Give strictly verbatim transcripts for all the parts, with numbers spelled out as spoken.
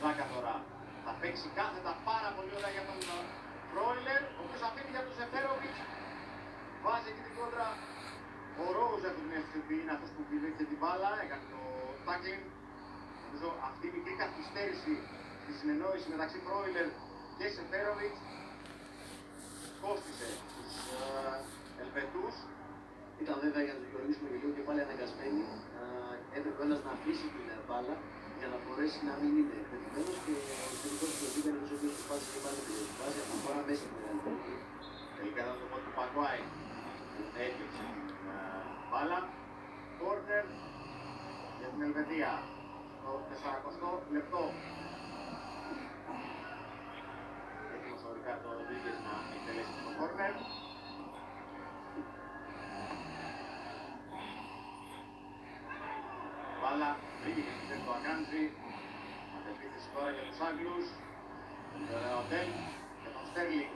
Ζάκα τώρα θα παίξει κάθετα πάρα πολύ ωραία για τον Φρόιλερ, ο οποίος αφήνει για τον Σεφέροβιτς. Βάζει εκεί την κόντρα. Ο Ρόουζ από την αίσθηση ότι είναι αυτός που πηδήθηκε την μπάλα, έκανε το τάκλινγκ. Νομίζω αυτή η μικρή καθυστέρηση στη συνεννόηση μεταξύ Φρόιλερ και Σεφέροβιτς κόστισε τους uh, Ελβετούς. Ήταν βέβαια για να τους γεωργήσουμε και λίγο και πάλι αναγκασμένοι. Έπρεπε ένας να αφήσει την μπάλα για να μπορέσει να μην είναι πετυχημένος και ο τελικός του επίπεδος ο οποίος προσπάθησε και πάλι την βάση αυτή τη φορά μέσα στην μεγάλη. Τελικά ήταν το πόδι του Παγκουάη που έκλειψε την μπάλα. Κόρνερ για την Ελβετία στο σαρανταοστό λεπτό. Έτοιμος ο Ρικάρντο Ροντρίγκες να εκτελέσει το κόρνερ. Μπάλα πήγε στη θέση του Αγκάντζη. Αντεπίθεση τώρα για τους Άγγλους. Τον Ρεοντέλ και τον Στέρλινγκ.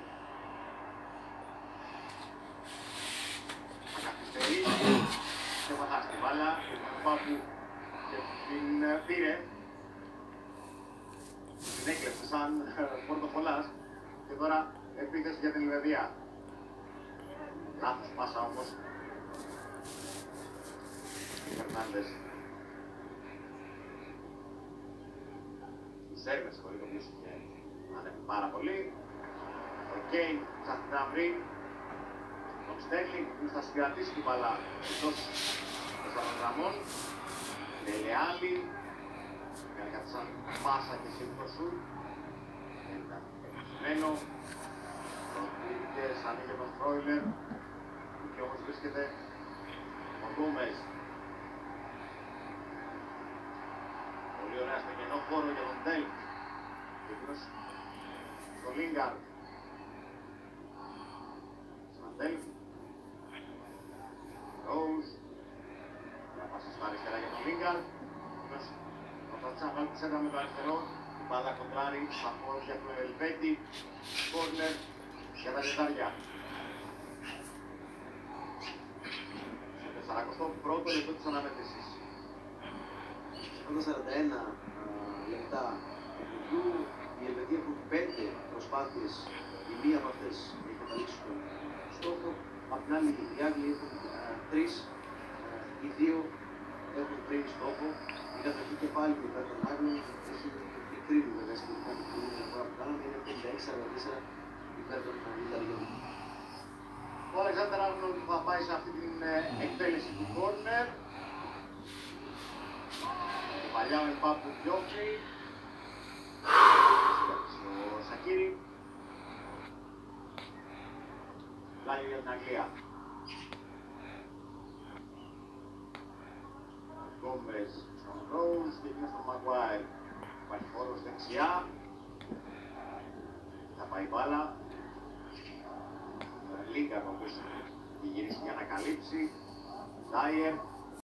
Θα καθυστερήσει και θα χάσει την μπάλα. Ο Πάπου και την πήρε. Την έκλεψε σαν πορτοφολάς. Και τώρα επίθεση για την Ελβετία. Λάθος πάσα όμως. Οι Φερνάντες. Τους Σέρβες χωρίς ο οποίος είχε ανέβει πάρα πολύ. Ο Κέιν ψάχνει να βρει τον Στέρλινγκ που θα συγκρατήσει την μπαλά εκτός των γραμμών. Τελεάλη. Κάνει κάτι σαν πάσα και σύμφωνο σουτ. Δεν ήταν επιτυχημένο. Τον Ροντρίγκες ανοίγει τον Φρόιλερ. Και όμως βρίσκεται ο Γκόμες. Πολύ ωραία στο κενό χώρο για τον Ντέλ. Και εκείνος στο Λίγκαρντ. Σαν Ντέλ. Ρόουζ. Να πάσει στα αριστερά για τον Λίγκαρντ. Εκείνος προσπάθησε να βάλει τη σέντρα με το αριστερό. Η μπάλα κοντράρει στα πόδια του Ελβέτη. Κόρνερ για τα λιτάρια. Στο σαρανταοστό πρώτο λεπτό της αναμέτρησης. Στα σαράντα ένα λεπτά του η Ελβετία έχουν πέντε προσπάθειες, η μία από αυτές έχει καταλήξει στον στόχο, απ' την άλλη οι Άγγλοι έχουν τρεις, οι δύο έχουν πριν στόχο. Η κατοχή και πάλι του υπέρ των Άγγλων έχει μικρύνει βέβαια σχετικά την προηγούμενη φορά που κάναμε, είναι πενήντα έξι σαράντα τέσσερα υπέρ των Ιταλιών. Ο Αλεξάνδερ Άρνολντ θα πάει σε αυτή την εκτέλεση του κόρνερ. Παλιά με Πάπου διώχνει. Ο Σακίρι. Πλάγιο για την Αγγλία. Γκόμες στον Ρόουζ και εκείνος στον Μαγκουάιρ. Υπάρχει χώρος δεξιά. Θα πάει μπάλα. Λίγκα από πίσω. Και γυρίσει για να καλύψει. Ντάιερ.